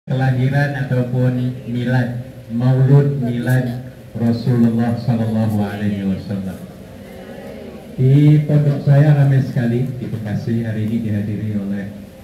kelahiran ataupun milad, maulud milad Rasulullah Sallallahu Alaihi Wasallam. Di pondok saya ramai sekali di Bekasi hari ini dihadiri oleh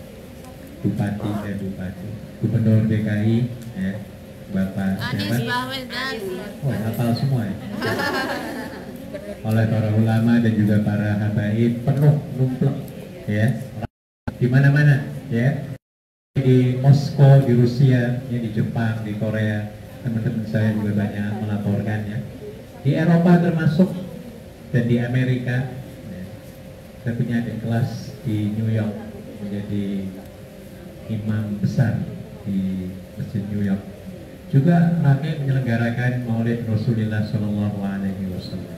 Gubernur DKI, ya, Bapak siapa? Oh, hafal semua ya. Oleh para ulama dan juga para habaib, penuh numplek, ya, di mana-mana, ya. Di Moskow, di Rusia, ya, di Jepang, di Korea, teman-teman saya juga banyak melaporkan, ya. Di Eropa termasuk, dan di Amerika, ya. Saya punya adik kelas di New York menjadi imam besar di Masjid New York. Juga kami menyelenggarakan Maulid Rasulullah Shallallahu Alaihi Wasallam.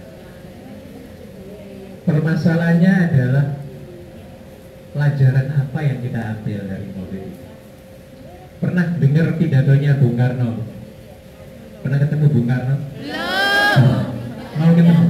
Permasalahannya adalah pelajaran apa yang kita ambil dari Maulid ini? Pernah dengar pidatonya Bung Karno? Pernah ketemu Bung Karno? Belum. Mau ketemu?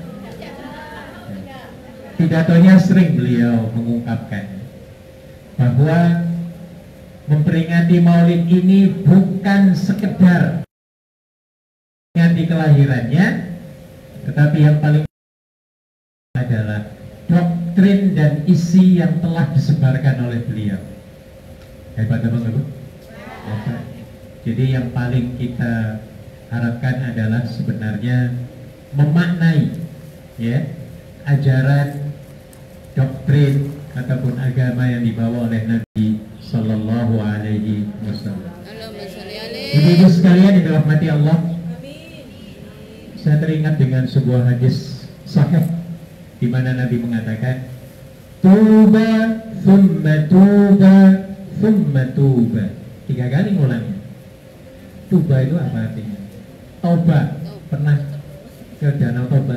Pidatonya sering beliau mengungkapkan bahwa memperingati Maulid ini bukan sekedar memperingati kelahirannya, tetapi yang paling adalah doktrin dan isi yang telah disebarkan oleh beliau. Hebat apa enggak, Bu? Hebat. Jadi yang paling kita harapkan adalah sebenarnya memaknai, ya, ajaran, doktrin ataupun agama yang dibawa oleh Nabi Sallallahu Alaihi Wasallam. Ibu-ibu sekalian yang dirahmati Allah, saya teringat dengan sebuah hadis sahih di mana Nabi mengatakan, tuba thumma tuba thumma tuba. 3 kali ngulangnya. Tuba itu apa artinya? Toba. Pernah ke Danau Toba?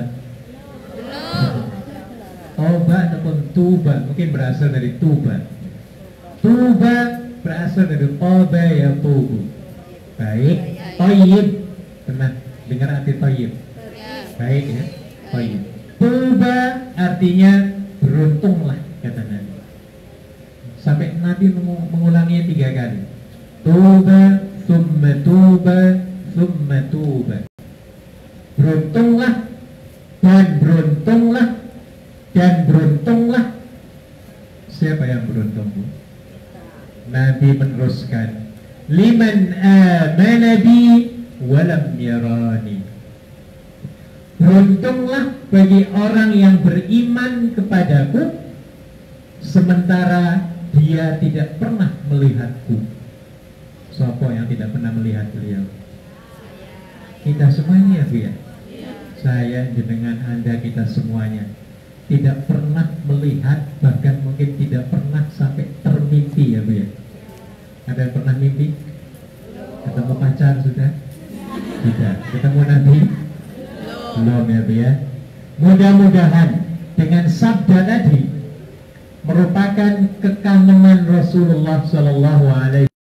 Toba ataupun tuba mungkin berasal dari tuba. Tuba berasal dari toba ya tubu. Baik. Toyib. Pernah dengar arti toyib? Baik, ya. Toyib. Tuba artinya beruntunglah, kata Nabi. Sampai Nabi mengulanginya 3 kali. Tuba, thumma tuba, thumma tuba. Beruntunglah dan beruntunglah dan beruntunglah. Siapa yang beruntung, Bu? Nabi meneruskan, liman amana bi walam yarani. Beruntunglah bagi orang yang beriman kepadaku sementara dia tidak pernah melihatku. Siapa yang tidak pernah melihat beliau? Kita semuanya, Bu, ya. Saya, jenengan, Anda, kita semuanya tidak pernah melihat, bahkan mungkin tidak pernah sampai termimpi, ya, Bu, ya. Ada yang pernah mimpi? Ketemu pacar sudah? Tidak. Ketemu Nabi? Belum, ya, Bu, ya. Mudah-mudahan dengan sabda tadi merupakan kekangenan Rasulullah Sallallahu Alaihi Wasallam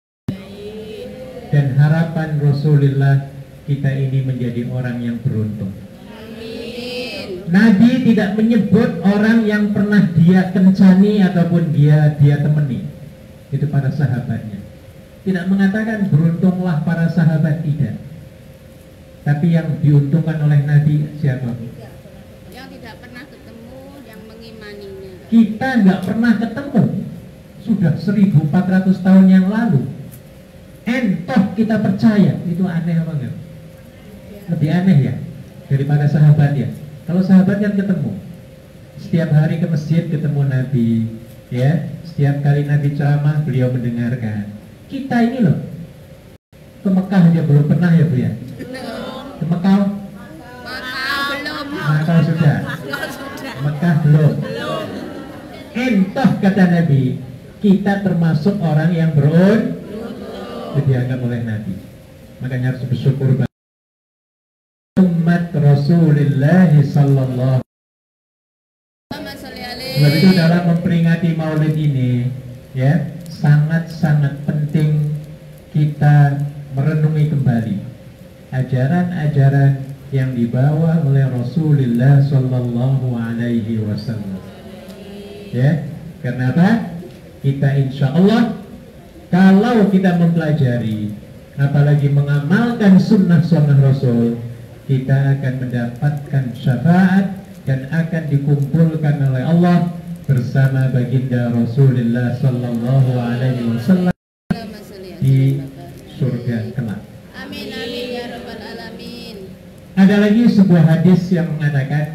dan harapan Rasulullah kita ini menjadi orang yang beruntung. Amin. Nabi tidak menyebut orang yang pernah dia kencani ataupun dia temani. Itu para sahabatnya. Tidak mengatakan beruntunglah para sahabat, tidak. Tapi yang diuntungkan oleh Nabi siapa? Yang tidak pernah ketemu, yang mengimaninya. Kita nggak pernah ketemu. Sudah 1400 tahun yang lalu. Entoh kita percaya. Itu aneh apa enggak? Lebih aneh, ya, daripada sahabat, ya. Kalau sahabat kan ketemu setiap hari ke masjid, ketemu Nabi, ya. Setiap kali Nabi ceramah beliau mendengarkan. Kita ini loh ke Mekah aja belum pernah, ya, Bu, ya. Ke Mekah? Belum. Mekah sudah. Mekah belum. Entoh kata Nabi, kita termasuk orang yang beruntung dianggap oleh Nabi. Makanya harus bersyukur banget. Umat Rasulullah Sallallahu. Sebab itu dalam memperingati Maulid ini, ya, sangat-sangat penting kita merenungi kembali ajaran-ajaran yang dibawa oleh Rasulullah Sallallahu Alaihi Wasallam. Ya, karena apa? Kita insya Allah Kalau kita mempelajari, apalagi mengamalkan sunnah-sunnah Rasul, kita akan mendapatkan syafaat dan akan dikumpulkan oleh Allah bersama baginda Rasulullah Sallallahu Alaihi Wasallam di surga kelak. Amin amin ya rabbal alamin. Ada lagi sebuah hadis yang mengatakan,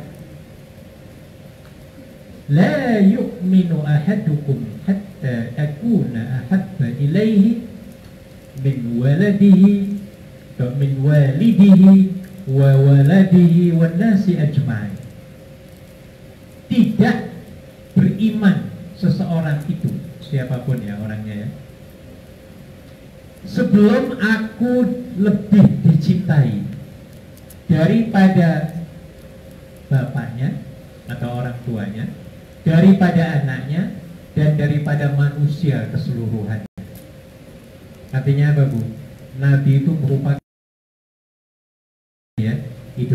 la yu'minu ahadukum hatta akuna ahabba ilaihi min waladihi wa min walidihi wa waladihi wa nasi ajma'in. Tidak beriman seseorang itu, siapapun ya orangnya ya, sebelum aku lebih dicintai daripada bapaknya atau orang tuanya, daripada anaknya, dan daripada manusia keseluruhannya. Artinya apa, Bu? Nabi itu merupakan ya, itu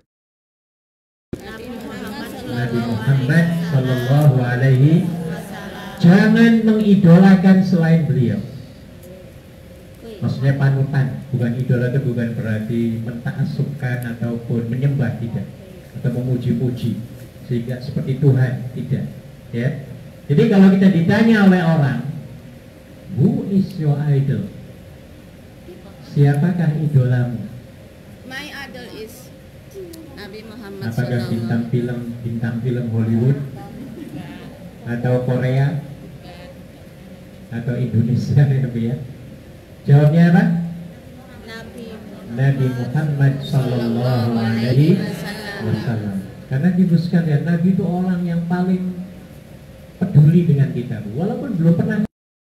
Nabi Muhammad Sallallahu Alaihi. Jangan mengidolakan selain beliau. Maksudnya panutan, bukan idola itu bukan berarti mentaksubkan ataupun menyembah, tidak, atau memuji-puji sehingga seperti Tuhan, tidak. Ya, jadi kalau kita ditanya oleh orang, who is your idol? Siapakah idolamu? My idol is Nabi Muhammad Apakah sallallahu bintang film Hollywood atau Korea atau Indonesia ya? Jawabnya apa? Nabi Muhammad Sallallahu Alaihi Wasallam. Karena ibu sekalian, Nabi itu orang yang paling peduli dengan kita, walaupun belum pernah,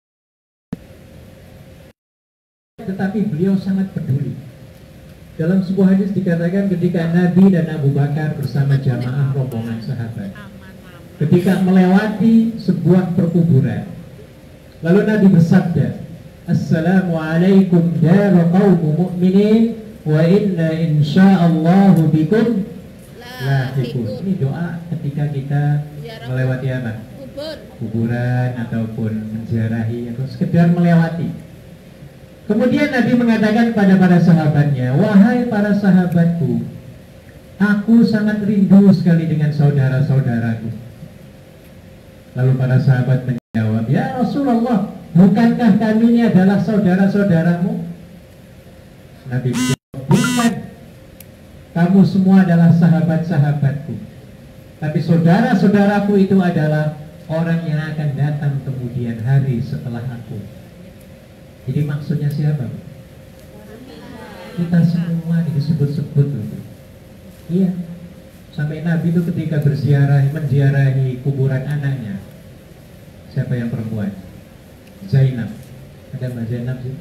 tetapi beliau sangat peduli. Dalam sebuah hadis dikatakan ketika Nabi dan Abu Bakar bersama jamaah rombongan sahabat, ketika melewati sebuah perkuburan, lalu Nabi bersabda, Assalamualaikum daru qaumu mu'minin wa inna insya'allahu bikum lahiqun. Ini doa ketika kita melewati apa? Kuburan ataupun menziarahi atau sekedar melewati. Kemudian Nabi mengatakan pada para sahabatnya, wahai para sahabatku, aku sangat rindu sekali dengan saudara-saudaraku. Lalu para sahabat menjawab, ya Rasulullah, bukankah kami ini adalah saudara-saudaramu? Nabi menjawab, bukan, kamu semua adalah sahabat-sahabatku, tapi saudara-saudaraku itu adalah orang yang akan datang kemudian hari setelah aku. Jadi maksudnya siapa? Kita semua disebut-sebut loh. Iya. Sampai Nabi itu ketika menziarahi kuburan anaknya, siapa yang perempuan? Zainab. Ada Mbak Zainab sih?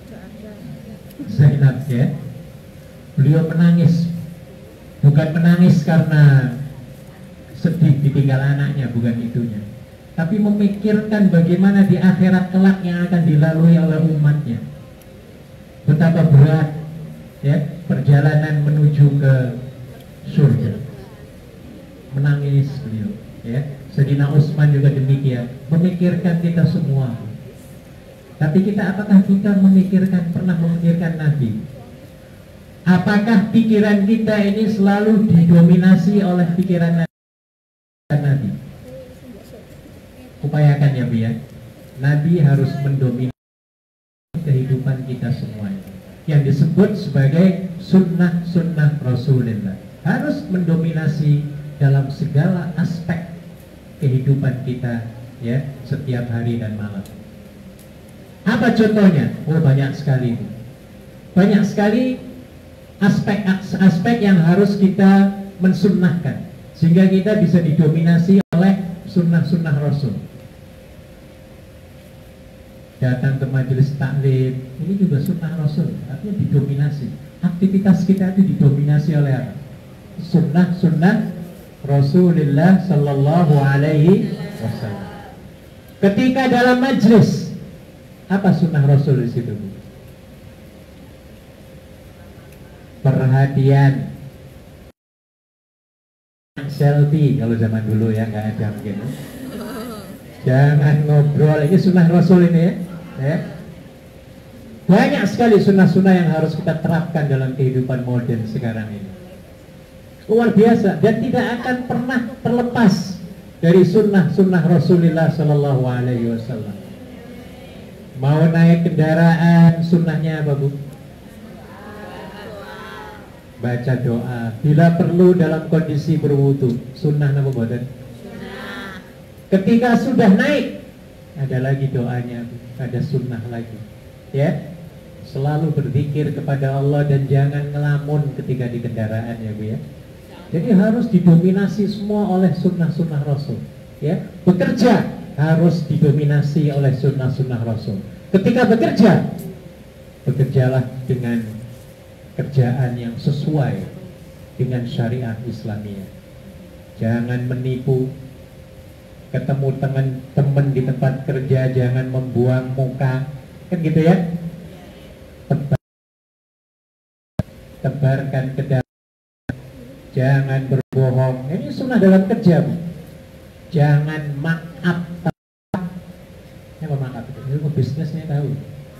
Zainab ya. Beliau menangis. Bukan menangis karena sedih ditinggal anaknya, bukan itunya, tapi memikirkan bagaimana di akhirat kelak yang akan dilalui oleh umatnya. Betapa berat ya perjalanan menuju ke surga. Menangis beliau ya. Sayyidina Utsman juga demikian, memikirkan kita semua. Tapi apakah kita pernah memikirkan Nabi? Apakah pikiran kita ini selalu didominasi oleh pikiran Nabi? Upayakan ya Bu ya. Nabi harus mendominasi kehidupan kita semuanya, yang disebut sebagai sunnah-sunnah Rasulullah. Harus mendominasi dalam segala aspek kehidupan kita ya, setiap hari dan malam. Apa contohnya? Oh banyak sekali. Banyak sekali aspek-aspek yang harus kita mensunnahkan sehingga kita bisa didominasi oleh sunnah-sunnah Rasul. Datang ke majelis taklim, ini juga sunnah Rasul, artinya didominasi. Aktivitas kita itu didominasi oleh apa? Sunnah-sunnah Rasulullah Sallallahu Alaihi Wasallam. Ketika dalam majelis, apa sunnah Rasul di situ? Perhatian, selfie kalau zaman dulu ya, nggak ada mungkin. Jangan ngobrol, ini sunnah Rasul ini ya. Banyak sekali sunnah-sunnah yang harus kita terapkan dalam kehidupan modern sekarang ini. Luar biasa, dan tidak akan pernah terlepas dari sunnah-sunnah Rasulullah Sallallahu Alaihi Wasallam. Mau naik kendaraan, sunnahnya apa, Bu? Baca doa. Bila perlu dalam kondisi berwudu, sunnah apa badan? Ketika sudah naik, ada lagi doanya, ada sunnah lagi. Ya, selalu berzikir kepada Allah dan jangan ngelamun ketika di kendaraan, ya Bu ya. Jadi harus didominasi semua oleh sunnah-sunnah Rasul. Ya, bekerja harus didominasi oleh sunnah-sunnah Rasul. Ketika bekerja, bekerjalah dengan kerjaan yang sesuai dengan syariat Islamiyah. Jangan menipu. Ketemu teman-teman di tempat kerja, jangan membuang muka, kan gitu ya. Tebarkan kedamaian. Jangan berbohong. Ini sunnah dalam kerja, Bu. Jangan maaf. Apa maaf itu? Ilmu bisnisnya tahu.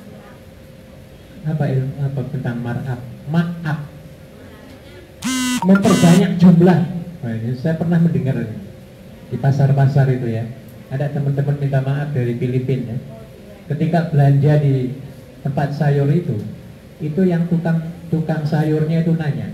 Apa ilmu apa tentang maaf? Maaf. Memperbanyak jumlah. Nah, ini saya pernah mendengar di pasar-pasar itu ya. Ada teman-teman minta maaf dari Filipina ya. Ketika belanja di tempat sayur itu yang tukang sayurnya itu nanya,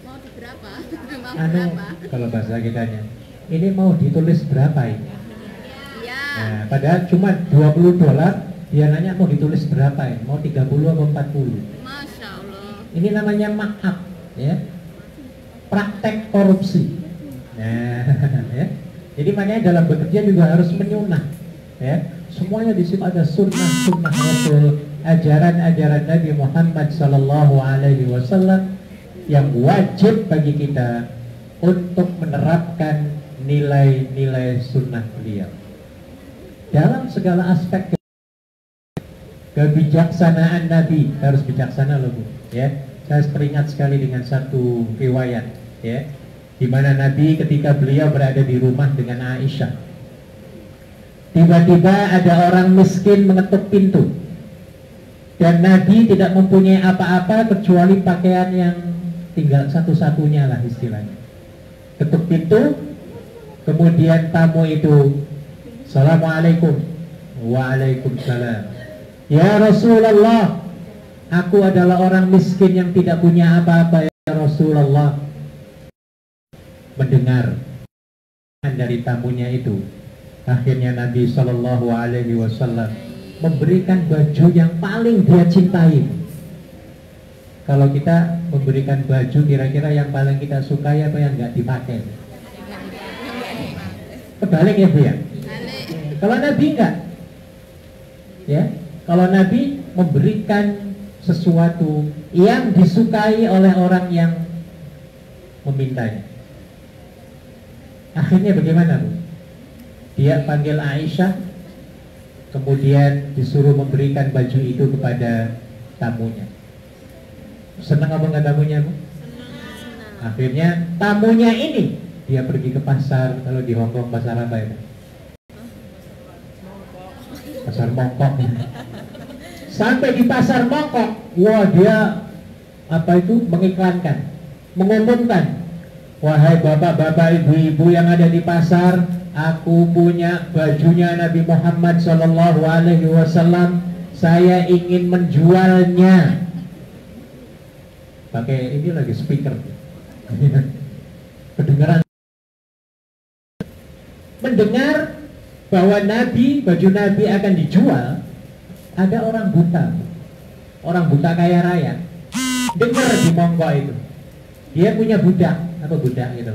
kalau bahasa kitanya, ini mau ditulis berapa ini? Ya. Nah, padahal cuma $20, dia nanya mau ditulis berapa ini? Mau 30 atau 40? Masya Allah. Ini namanya maaf, ya. Praktek korupsi. Nah, ya. Jadi makanya dalam bekerja juga harus menyunah, ya. Semuanya di situ ada sunnah-sunnah Rasul, ajaran-ajaran Nabi Muhammad Sallallahu Alaihi Wasallam yang wajib bagi kita untuk menerapkan nilai-nilai sunnah beliau dalam segala aspek. Kebijaksanaan Nabi, harus bijaksana loh Bu, ya. Saya teringat sekali dengan satu riwayat, ya, di mana Nabi ketika beliau berada di rumah dengan Aisyah, tiba-tiba ada orang miskin mengetuk pintu dan Nabi tidak mempunyai apa-apa kecuali pakaian yang tinggal satu-satunya lah istilahnya. Ketuk pintu, kemudian tamu itu, Assalamualaikum. Waalaikumsalam. Ya Rasulullah, aku adalah orang miskin yang tidak punya apa-apa ya Rasulullah. Mendengar dari tamunya itu, akhirnya Nabi Shallallahu Alaihi Wasallam memberikan baju yang paling dia cintai. Kalau kita memberikan baju kira-kira yang paling kita sukai apa yang nggak dipakai? Kebalik ya Bu ya? Kalau Nabi enggak, ya. Kalau Nabi memberikan sesuatu yang disukai oleh orang yang memintanya. Akhirnya bagaimana Bu? Dia panggil Aisyah, kemudian disuruh memberikan baju itu kepada tamunya. Senang apa enggak tamunya Bu? Akhirnya tamunya ini dia pergi ke pasar. Kalau di Hongkong pasar apa ya? Pasar Mongkok. Sampai di pasar Mongkok, wah dia apa itu mengiklankan, mengumumkan, wahai bapak-bapak, ibu-ibu yang ada di pasar, aku punya bajunya Nabi Muhammad Sallallahu Alaihi Wasallam, saya ingin menjualnya. Pakai ini lagi speaker. Kedengaran. Mendengar bahwa Nabi, baju Nabi akan dijual, ada orang buta kaya raya, dengar di Mongkok itu, dia punya budak, apa budak gitu?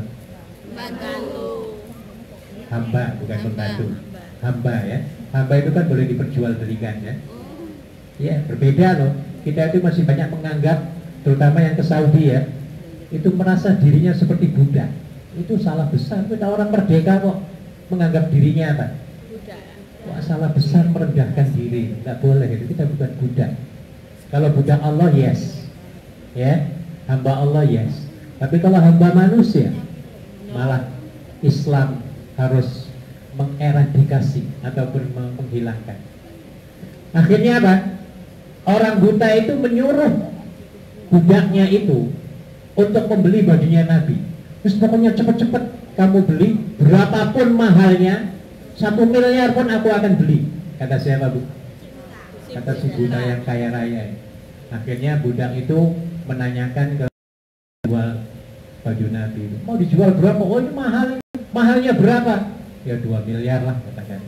Hamba, bukan pembantu. Hamba ya, hamba itu kan boleh diperjualbelikan ya. Ya berbeda loh. Kita itu masih banyak menganggap, terutama yang ke Saudi ya, itu merasa dirinya seperti budak. Itu salah besar. Kita orang merdeka kok menganggap dirinya apa? Wah, salah besar merendahkan diri. Tidak boleh itu, kita bukan budak. Kalau budak Allah yes, ya, hamba Allah yes. Tapi kalau hamba manusia, malah Islam harus mengeradikasi ataupun menghilangkan. Akhirnya apa? Orang buta itu menyuruh budaknya itu untuk membeli bajunya Nabi. Terus pokoknya cepet-cepet kamu beli, berapapun mahalnya, 1 miliar pun aku akan beli. Kata siapa, Bu? Kata si buta yang kaya raya. Akhirnya budak itu menanyakan ke jual baju Nabi, mau dijual berapa? Oh ini mahal, mahalnya berapa? Ya 2 miliar lah katakan.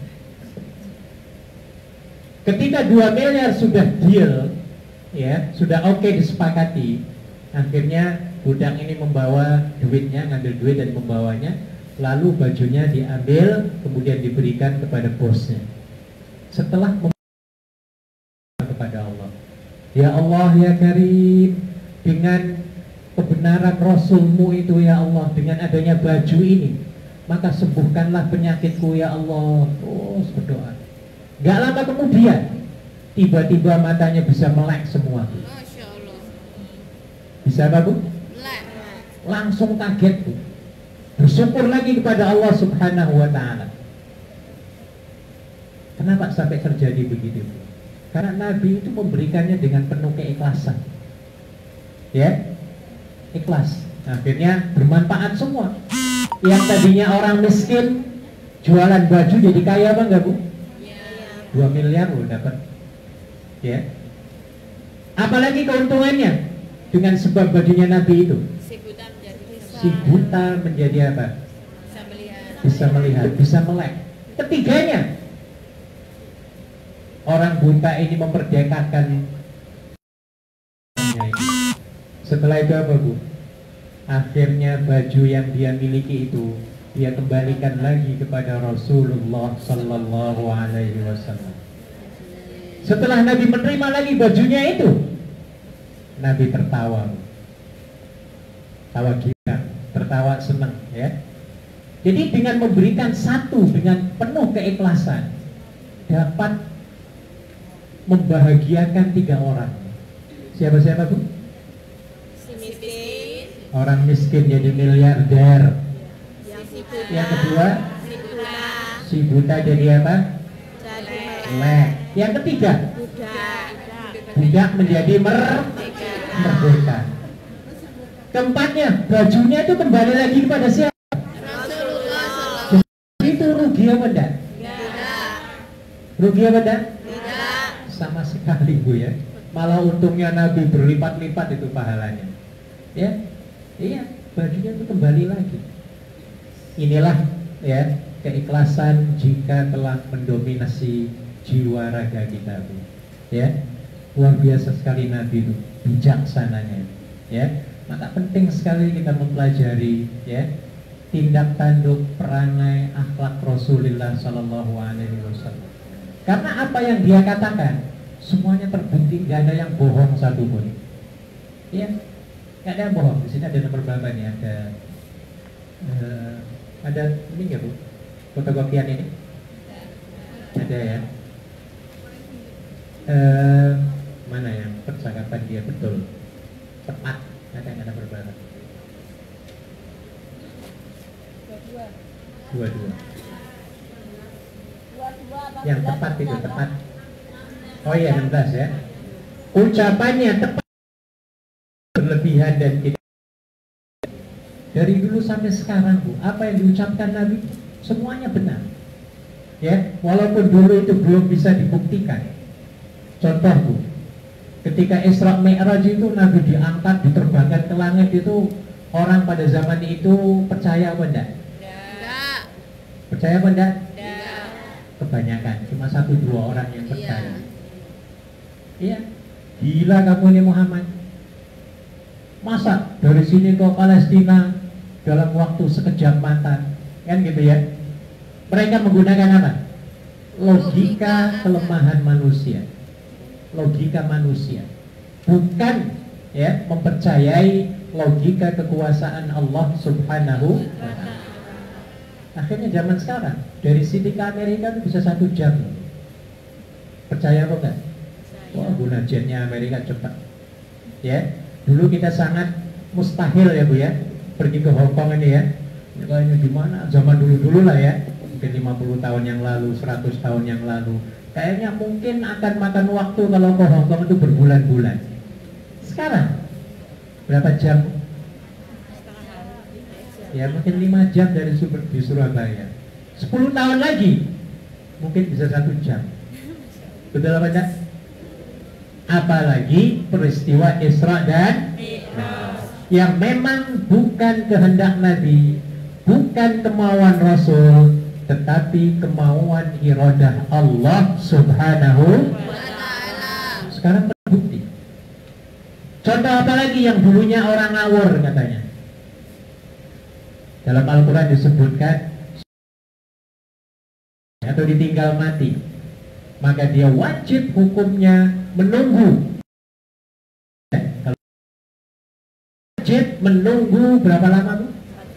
Ketika 2 miliar sudah deal, ya sudah oke disepakati, akhirnya budak ini membawa duitnya, ngambil duit dan membawanya, lalu bajunya diambil, kemudian diberikan kepada bosnya. Setelah kepada Allah, ya Allah ya Karim, dengan kebenaran Rasulmu itu ya Allah, dengan adanya baju ini, maka sembuhkanlah penyakitku ya Allah. Terus berdoa. Gak lama kemudian, tiba-tiba matanya bisa melek semua. Masya Allah. Bisa apa, Bu? Melek. Langsung kaget, Bu. Bersyukur lagi kepada Allah Subhanahu wa ta'ala. Kenapa sampai terjadi begitu, Bu? Karena Nabi itu memberikannya dengan penuh keikhlasan. Ya, ikhlas. Akhirnya bermanfaat semua. Yang tadinya orang miskin, jualan baju jadi kaya apa enggak, Bu? 2 miliar loh dapat. Ya. Apalagi keuntungannya dengan sebab bajunya Nabi itu. Si buta menjadi apa? Bisa melihat, bisa melek. Ketiganya, orang buta ini memperdekakan. Setelah itu apa, Bu? Akhirnya baju yang dia miliki itu dia kembalikan lagi kepada Rasulullah Sallallahu Alaihi Wasallam. Setelah Nabi menerima lagi bajunya itu, Nabi tertawa, tawa gila, tertawa senang, ya. Jadi dengan memberikan satu dengan penuh keikhlasan dapat membahagiakan 3 orang. Siapa-siapa, Bu? Orang miskin jadi miliarder. Yang kedua, si buta jadi apa? Melek. Yang ketiga, budak menjadi merdeka. Keempatnya, bajunya itu kembali lagi kepada siapa? Rasulullah. Itu rugi apa enggak? Rugi apa enggak? Sama sekali, Bu, ya. Malah untungnya Nabi berlipat-lipat itu pahalanya. Ya, iya, bajunya itu kembali lagi. Inilah ya keikhlasan jika telah mendominasi jiwa raga kita, Bu. Ya, luar biasa sekali Nabi itu, bijaksananya. Ya, maka penting sekali kita mempelajari ya tindak tanduk, perangai, akhlak Rasulullah Sallallahu Alaihi Wasallam. Karena apa yang dia katakan semuanya terbukti, gak ada yang bohong satupun. Ya, gak ada yang bohong. Di sini ada nomor berapa nih? Ada ini nggak, Bu? Fotokopian ini? Ada ya. Mana yang percakapan dia betul, tepat? Ada yang ada berapa? Dua. Yang tepat itu tepat. Oh iya 16 ya. Ucapannya tepat, berlebihan dan tidak. Dari dulu sampai sekarang, Bu, apa yang diucapkan Nabi semuanya benar. Ya, walaupun dulu itu belum bisa dibuktikan. Contoh, Bu, ketika Isra Mi'raj itu Nabi diangkat, diterbangkan ke langit itu, orang pada zaman itu percaya apa enggak? Enggak. Percaya apa enggak? Enggak. Kebanyakan, cuma 1-2 orang yang percaya. Iya. Gila kamu ini Muhammad. Masa dari sini ke Palestina dalam waktu sekejap mata, kan gitu ya? Mereka menggunakan apa? Logika kelemahan manusia. Logika manusia. Bukan ya mempercayai logika kekuasaan Allah Subhanahu wa ta'ala. Akhirnya zaman sekarang dari sini ke Amerika itu bisa 1 jam. Percaya apa enggak? Wah, guna jetnya Amerika cepat. Ya, dulu kita sangat mustahil ya, Bu ya, pergi ke Hong Kong ini ya. Kayaknya gimana? Zaman dulu-dulu lah ya. Mungkin 50 tahun yang lalu, 100 tahun yang lalu. Kayaknya mungkin akan makan waktu kalau ke Hongkong itu berbulan-bulan. Sekarang berapa jam? Ya mungkin 5 jam dari di Surabaya. 10 tahun lagi mungkin bisa 1 jam. Betul apa enggak? Apalagi peristiwa Isra dan yang memang bukan kehendak Nabi, bukan kemauan Rasul, tetapi kemauan iradah Allah Subhanahu wa ta'ala. Sekarang terbukti. Contoh apa lagi yang dulunya orang ngawur katanya? Dalam Al-Quran disebutkan atau ditinggal mati, maka dia wajib hukumnya menunggu. Kalau wajib menunggu berapa lama Bu?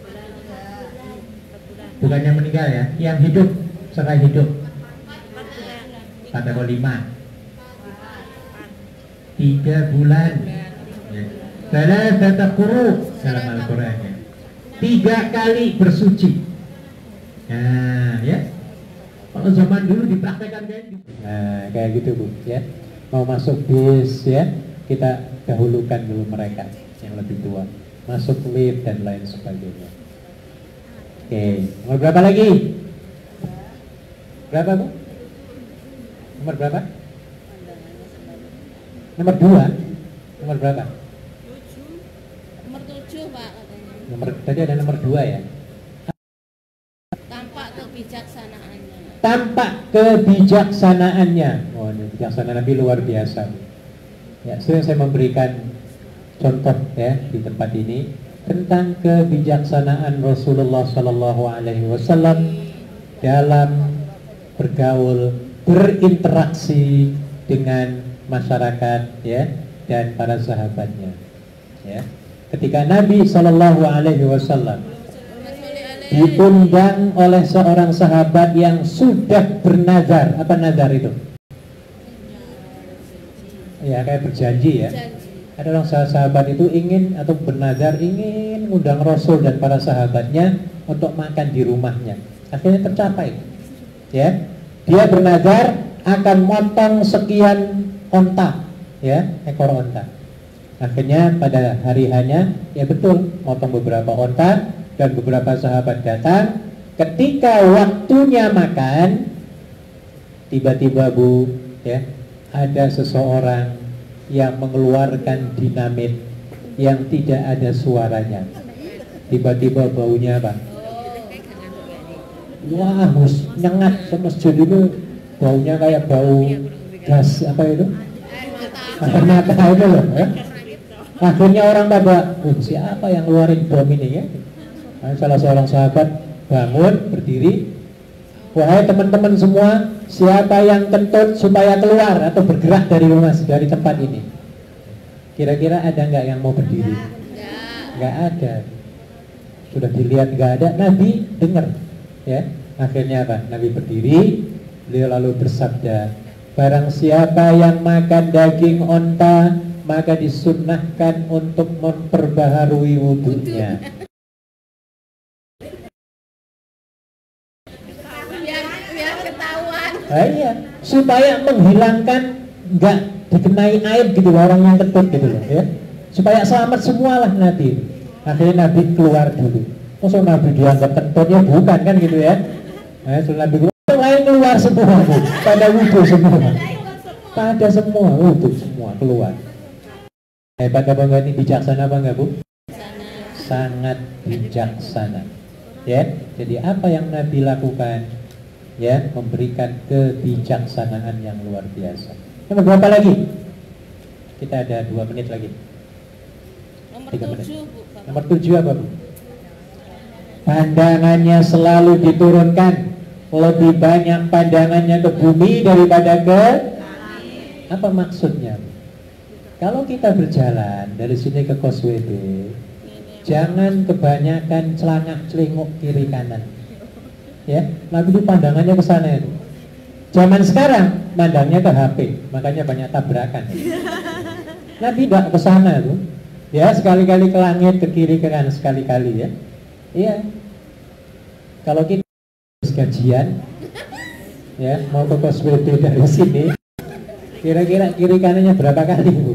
Bukan yang meninggal ya, yang hidup, setelah hidup 4 atau 5 3 bulan ya. Salasata quru dalam Al-Quran ya. 3 kali bersuci. Nah ya, kalau zaman dulu dipraktekkan kayak gitu. Nah kayak gitu Bu ya. Mau masuk bis ya, kita dahulukan dulu mereka yang lebih tua, masuk lift dan lain sebagainya. Oke, nomor berapa lagi? Berapa Bu? Nomor berapa? Nomor 2. Nomor berapa? 7. Nomor 7 Pak katanya. Nomor tadi ada nomor 2 ya. Tampak kebijaksanaannya. Tampak kebijaksanaannya. Oh, ini bijaksana Nabi luar biasa. Ya, sering saya memberikan contoh ya di tempat ini tentang kebijaksanaan Rasulullah Shallallahu Alaihi Wasallam dalam bergaul, berinteraksi dengan masyarakat ya dan para sahabatnya. Ya, ketika Nabi Shallallahu Alaihi Wasallam diundang oleh seorang sahabat yang sudah bernazar. Apa nazar itu? Ya kayak berjanji ya. Ada orang sahabat itu ingin atau bernazar ingin mengundang Rasul dan para sahabatnya untuk makan di rumahnya. Akhirnya tercapai. Ya, dia bernazar akan motong sekian onta, ya ekor onta. Akhirnya pada hari hanya ya betul motong beberapa onta dan beberapa sahabat datang. Ketika waktunya makan, tiba-tiba Bu, ya ada seseorang yang mengeluarkan dinamit yang tidak ada suaranya. Tiba-tiba baunya apa? Wah, nyengat semasjid itu, baunya kayak bau gas apa itu? Air mata itu loh. Ya? Akhirnya orang pada, siapa yang ngeluarin bom ini ya? Nah, salah seorang sahabat bangun berdiri, wahai teman-teman semua, siapa yang kentut supaya keluar atau bergerak dari rumah, dari tempat ini? Kira-kira ada nggak yang mau berdiri? Nggak ada. Sudah dilihat nggak ada, Nabi dengar. Ya, akhirnya apa? Nabi berdiri, beliau lalu bersabda, barang siapa yang makan daging onta, maka disunnahkan untuk memperbaharui wudunya. Biar ketahuan. Iya, supaya menghilangkan nggak dikenai air gitu orang yang kentut gitu loh ya. Supaya selamat semualah Nabi. Akhirnya Nabi keluar dulu. Masa Nabi dianggap kentutnya bukan kan gitu ya. Nah, Nabi keluar, lain keluar semua Bu. Pada wudhu semua. Pada semua wudhu semua keluar. Hebat apa enggak ini, bijaksana apa enggak Bu? Sangat bijaksana. Ya, jadi apa yang Nabi lakukan? Ya, memberikan kebijaksanaan yang luar biasa. Nomor berapa lagi? Kita ada 2 menit lagi. Nomor 3 menit. 7 Bu. Nomor 7 apa Bu? Pandangannya selalu diturunkan. Lebih banyak pandangannya ke bumi daripada ke apa maksudnya? Kalau kita berjalan dari sini ke Koswebe, jangan kebanyakan celangak-celinguk kiri kanan. Ya, Nabi itu pandangannya ke sana itu. Zaman sekarang pandangnya ke HP, makanya banyak tabrakan. Nabi tidak ke sana tuh. Ya, sekali-kali ke langit, ke kiri, ke kanan sekali-kali ya. Iya. Kalau kita gajian ya mau ke KSBB dari sini, kira-kira kiri kanannya berapa kali Bu?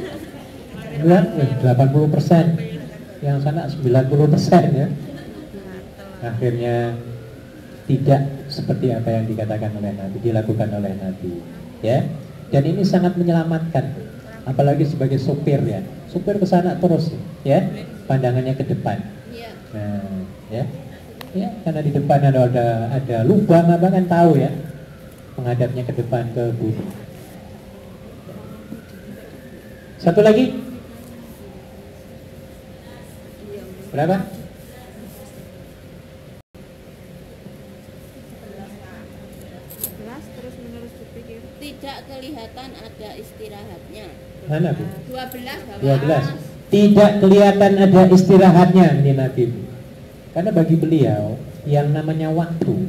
80%, yang sana 90% ya. Akhirnya tidak seperti apa yang dikatakan oleh Nabi, dilakukan oleh Nabi, ya. Dan ini sangat menyelamatkan, apalagi sebagai sopir ya. Sopir ke sana terus, ya, pandangannya ke depan. Nah, ya, karena di depan ada lubang apa kan tahu ya, menghadapnya ke depan ke bumi. Satu lagi, berapa? Tidak kelihatan ada istirahatnya. Mana Bu? 12. Tidak kelihatan ada istirahatnya ini Nabi. Karena bagi beliau yang namanya waktu,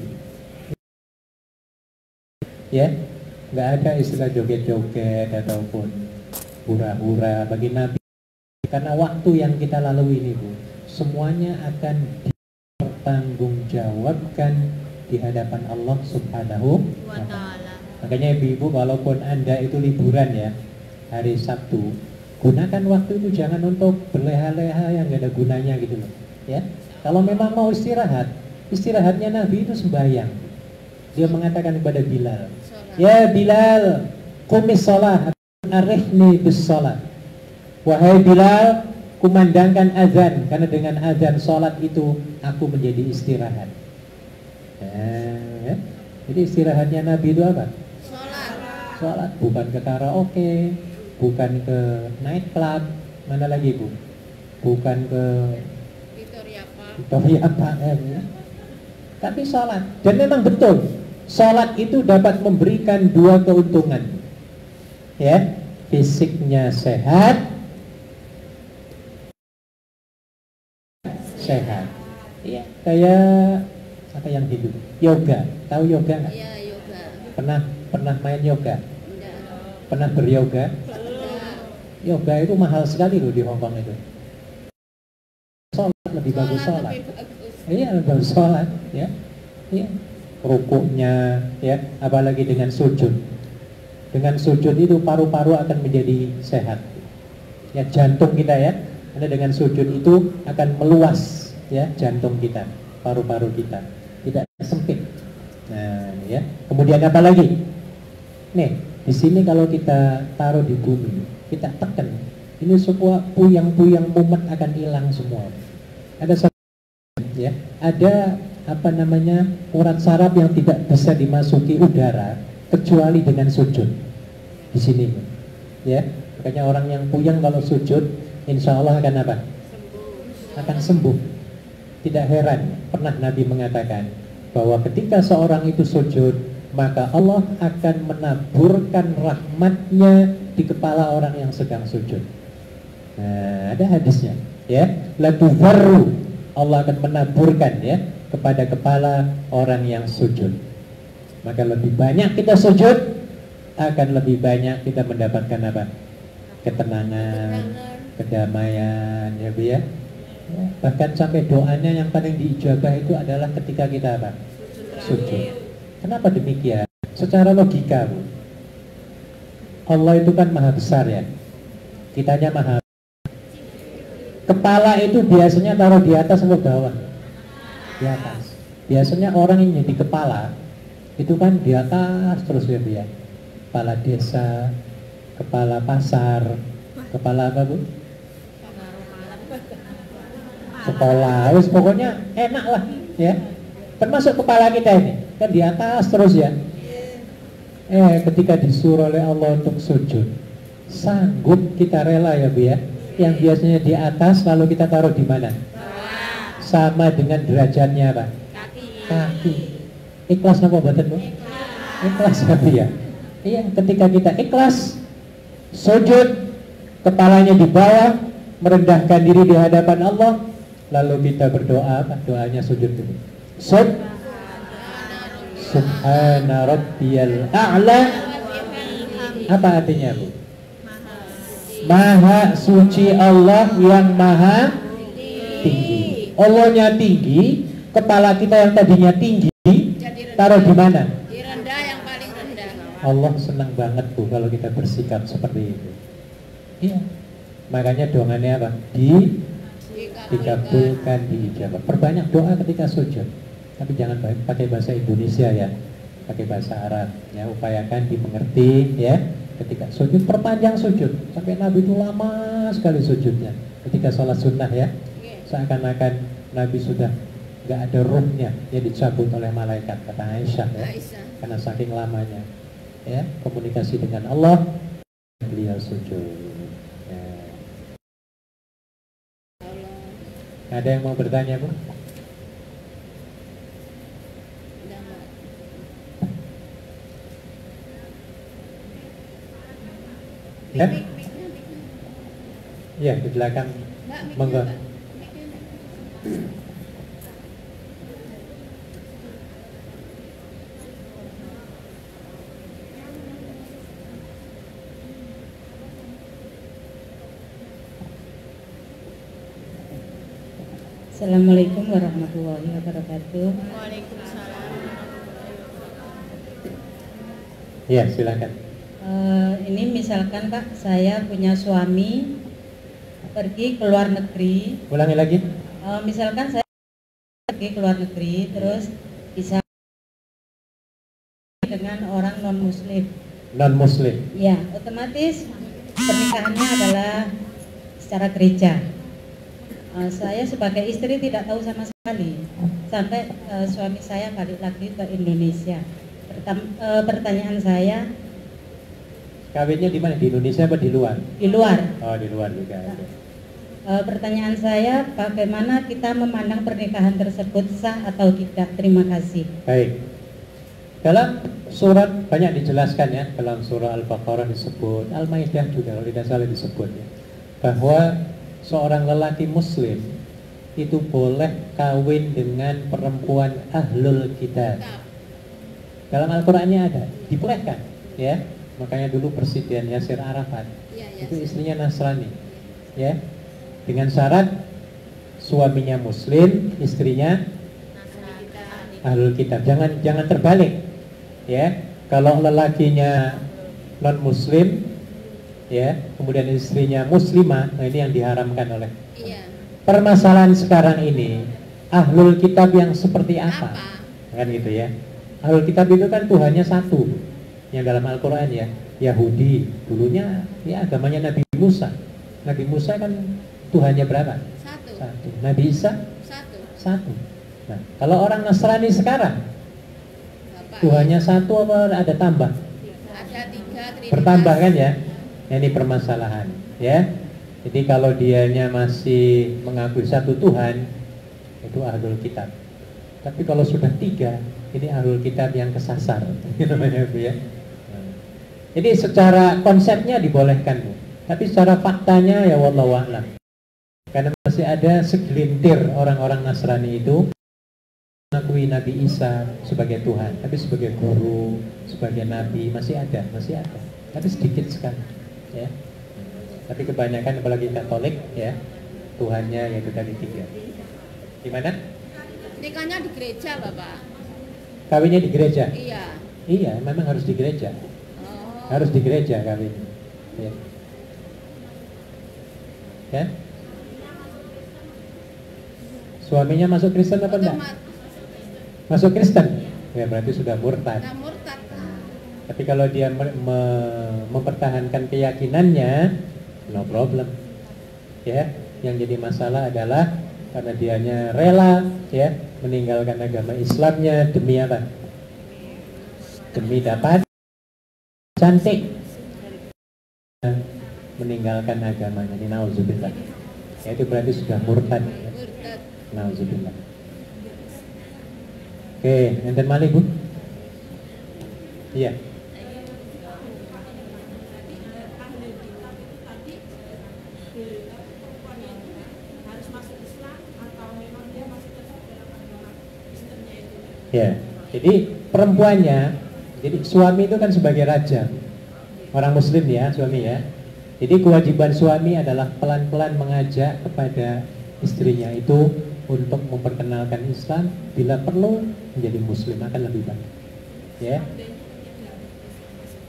ya, nggak ada istilah joget-joget ataupun hura-hura bagi Nabi. Karena waktu yang kita lalui ini Bu, semuanya akan dipertanggungjawabkan di hadapan Allah Subhanahu wa Ta'ala. Makanya ibu-ibu, walaupun Anda itu liburan ya, hari Sabtu, gunakan waktu itu jangan untuk berleha-leha yang gak ada gunanya gitu loh, ya. Kalau memang mau istirahat, istirahatnya Nabi itu sembahyang. Dia mengatakan kepada Bilal, ya Bilal, qumis shalah, arifni bis shalah. Wahai Bilal, kumandangkan azan, karena dengan azan sholat itu aku menjadi istirahat. Ya. Jadi istirahatnya Nabi itu apa? Sholat, bukan ke karaoke, bukan ke night club, mana lagi Bu? Bukan ke Victoria Park ya. Tapi sholat. Dan memang betul, sholat itu dapat memberikan dua keuntungan, ya, fisiknya sehat, ya, kayak apa yang hidup, yoga. Tahu yoga nggak? Iya, yoga. Pernah main yoga? Enggak. Pernah beryoga? Enggak. Yoga itu mahal sekali loh di Hongkong itu. Sholat lebih bagus sholat. Iya, lebih bagus sholat, ya. Iya. Rukuknya, ya, apalagi dengan sujud. Dengan sujud itu paru-paru akan menjadi sehat. Ya, jantung kita ya. Karena dengan sujud itu akan meluas, ya, jantung kita, paru-paru kita, tidak sempit. Nah, ya. Kemudian apa lagi? Nih, di sini kalau kita taruh di bumi, kita tekan, ini semua puyang-puyang mumet akan hilang semua. Ada ya, ada apa namanya urat saraf yang tidak bisa dimasuki udara kecuali dengan sujud. Di sini, ya. Makanya orang yang puyang kalau sujud, insya Allah akan apa? Akan sembuh. Tidak heran, pernah Nabi mengatakan bahwa ketika seorang itu sujud, maka Allah akan menaburkan rahmatnya di kepala orang yang sedang sujud. Nah, ada hadisnya, ya. Latufarru, Allah akan menaburkan, ya, kepada kepala orang yang sujud. Maka lebih banyak kita sujud, akan lebih banyak kita mendapatkan apa? Ketenangan, kedamaian, ya Bu ya. Ya, bahkan sampai doanya yang paling diijabah itu adalah ketika kita apa? Sujud. Kenapa demikian? Secara logika Bu, Allah itu kan maha besar ya, kitanya maha. Kepala itu biasanya taruh di atas atau bawah? Di atas. Biasanya orang yang jadi kepala itu kan di atas terus ya Bu ya. Kepala desa, kepala pasar, kepala apa Bu? Sekolah, pokoknya enak lah ya. Termasuk kepala kita ini kan di atas terus ya. Ketika disuruh oleh Allah untuk sujud, sanggup kita rela ya Bu ya. Yang biasanya di atas lalu kita taruh di mana? Sama dengan derajatnya apa? Kaki. Ikhlas apa badan Bu? Ikhlas ya Bu ya. Iya, ketika kita ikhlas sujud, kepalanya di bawah, merendahkan diri di hadapan Allah, lalu kita berdoa apa? Doanya sujud dulu. Subhana rabbiyal a'la. Apa artinya Bu? Maha suci Allah yang maha tinggi. Allahnya tinggi, kepala kita yang tadinya tinggi taruh di mana? Direndah Allah senang banget Bu kalau kita bersikap seperti itu. Iya. Makanya doangannya apa? Dikabulkan, diijabah. Perbanyak doa ketika sujud. Tapi jangan pakai bahasa Indonesia ya. Pakai bahasa Arab. Ya, upayakan dimengerti ya. Ketika sujud, perpanjang sujud. Sampai Nabi itu lama sekali sujudnya. Ketika sholat sunnah ya. Seakan-akan Nabi sudah nggak ada ruhnya, dia dicabut oleh malaikat, kata Aisyah ya. Karena saking lamanya ya komunikasi dengan Allah, beliau sujud ya. Ada yang mau bertanya Bu? Ya? Ya, di belakang. Monggo. Assalamualaikum warahmatullahi wabarakatuh. Waalaikumsalam. Ya, silakan. Ini misalkan Pak, saya punya suami pergi ke luar negeri. Ulangi lagi. Misalkan saya pergi ke luar negeri, terus bisa dengan orang non muslim. Non muslim. Ya, otomatis pernikahannya adalah secara gereja. Saya sebagai istri tidak tahu sama sekali sampai suami saya balik lagi ke Indonesia. Pertanyaan saya, kawinnya di mana? Di Indonesia apa di luar? Di luar. Oh, di luar juga. Pertanyaan saya, bagaimana kita memandang pernikahan tersebut sah atau tidak? Terima kasih. Baik. Dalam surat banyak dijelaskan ya, dalam surah Al-Baqarah disebut, Al-Maidah juga kalau tidak salah disebut ya, bahwa seorang lelaki muslim itu boleh kawin dengan perempuan ahlul kitab. Dalam Al-Qur'annya ada, dibolehkan ya. Makanya dulu Presiden Yasir Arafat itu istrinya Nasrani ya. Dengan syarat suaminya muslim, istrinya ahlul kitab. Jangan terbalik ya. Kalau lelakinya non muslim ya, kemudian istrinya muslimah, nah ini yang diharamkan oleh. Permasalahan sekarang ini, ahlul kitab yang seperti apa? Kan gitu ya. Ahlul kitab itu kan Tuhannya satu, yang dalam Al-Quran ya, Yahudi dulunya ya agamanya Nabi Musa. Nabi Musa kan Tuhannya berapa? Satu. Nabi Isa? Satu. Nah, kalau orang Nasrani sekarang, Tuhannya satu apa ada tambah? Ada 3. Bertambah kan ya? Ini permasalahan ya. Jadi kalau dianya masih mengakui satu Tuhan, itu ahlul kitab. Tapi kalau sudah 3, ini ahlul kitab yang kesasar namanya Bu ya. Jadi secara konsepnya dibolehkan Bu, tapi secara faktanya ya wallahu a'lam. Karena masih ada segelintir orang-orang Nasrani itu mengakui Nabi Isa sebagai Tuhan, tapi sebagai guru, sebagai nabi masih ada. Tapi sedikit sekali ya. Tapi kebanyakan apalagi Katolik ya, Tuhannya yaitu tadi 3. Gimana? Nikahnya di gereja Bapak. Kawinnya di gereja? Iya, memang harus di gereja. Harus di gereja kawin ya. Ya? Suaminya masuk Kristen apa enggak? Masuk Kristen? Ya berarti sudah murtad. Tapi kalau dia mempertahankan keyakinannya, no problem. Ya, yang jadi masalah adalah karena dianya rela ya meninggalkan agama Islamnya demi apa? Demi dapat cantik. Meninggalkan agamanya, ini nauzubillah. Ya itu berarti sudah murtad. Ya. Nauzubillah. Oke, enten malih Bu? Iya. Ya, jadi perempuannya, jadi suami itu kan sebagai raja, orang muslim ya, suami ya. Jadi kewajiban suami adalah pelan-pelan mengajak kepada istrinya itu untuk memperkenalkan Islam, bila perlu menjadi muslim akan lebih baik. Ya.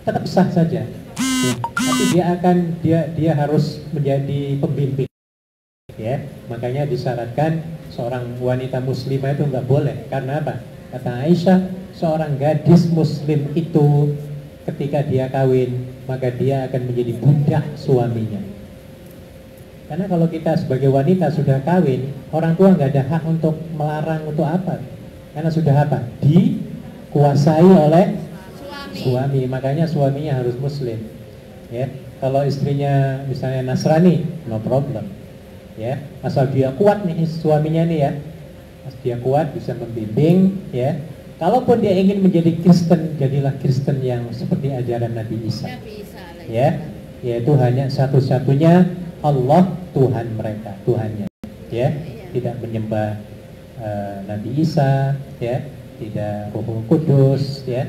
tetap sah saja. Ya. Tapi dia harus menjadi pembimbing. Ya, makanya disyaratkan seorang wanita muslimah itu nggak boleh. Karena apa? Kata Aisyah, seorang gadis muslim itu ketika dia kawin, maka dia akan menjadi budak suaminya. Karena kalau kita sebagai wanita sudah kawin, orang tua nggak ada hak untuk melarang untuk apa? Karena sudah apa? Dikuasai oleh suami. Makanya suaminya harus muslim. Ya, kalau istrinya misalnya Nasrani, no problem. Ya, asal dia kuat nih suaminya nih ya, asal dia kuat bisa membimbing ya. Kalaupun dia ingin menjadi Kristen, jadilah Kristen yang seperti ajaran Nabi Isa. Ya, yaitu hanya satu-satunya Allah Tuhan mereka, Tuhannya. Ya, tidak menyembah Nabi Isa, ya, tidak Roh Kudus, ya.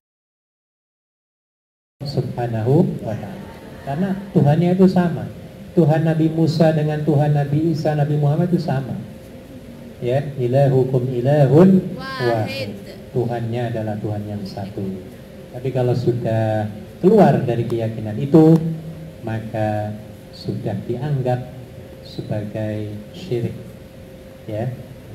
Subhanahu wa ta'ala. Karena Tuhannya itu sama. Tuhan Nabi Musa dengan Tuhan Nabi Isa, Nabi Muhammad itu sama. Ya, ilahukum ilahun wahid. Tuhannya adalah Tuhan yang satu. Tapi kalau sudah keluar dari keyakinan itu, maka sudah dianggap sebagai syirik. Ya.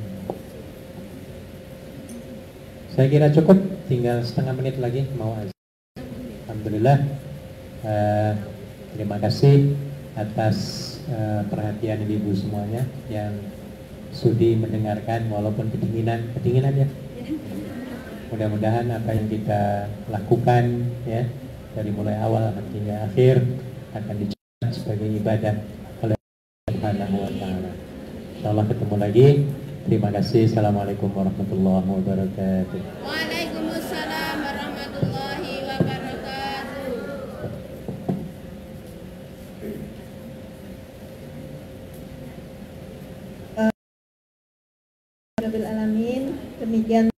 Saya kira cukup, tinggal setengah menit lagi mau azan. Alhamdulillah. Terima kasih atas perhatian ibu semuanya yang sudi mendengarkan walaupun kedinginan ya. Mudah-mudahan apa yang kita lakukan ya dari mulai awal hingga akhir akan dicatat sebagai ibadah oleh Allah Subhanahu wa taala. Insyaallah ketemu lagi. Terima kasih. Assalamualaikum warahmatullahi wabarakatuh. Waalaikumsalam warahmatullahi wabarakatuh. Rabbil alamin, demikian